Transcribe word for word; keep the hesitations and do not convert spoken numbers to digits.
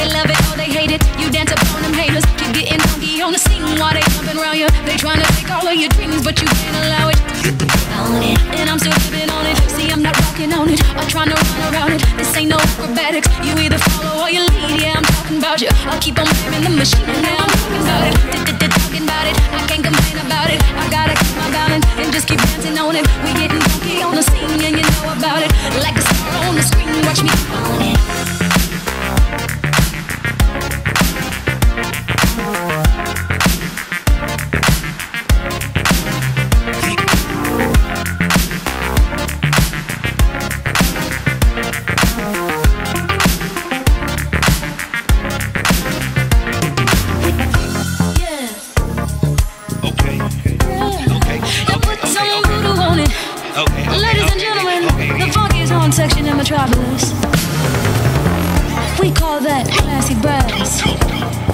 they love it or they hate it. You dance upon them haters. Keep getting funky on the scene while they jumping around you. They trying to take all of your dreams, but you can't allow it. Own it, and I'm still living on it. See, I'm not rocking on it or trying to run around it. This ain't no acrobatics. You either follow or you lead. Yeah, I'm talking about you. I'll keep on wearing the machine. And now I'm talking about it. Talking about it. I can't complain about it. I gotta keep my balance and just keep dancing on it. We getting funky on the scene, and you know about it. Like a star on the screen. Watch me own it. Section in Metropolis. We call that classic brass.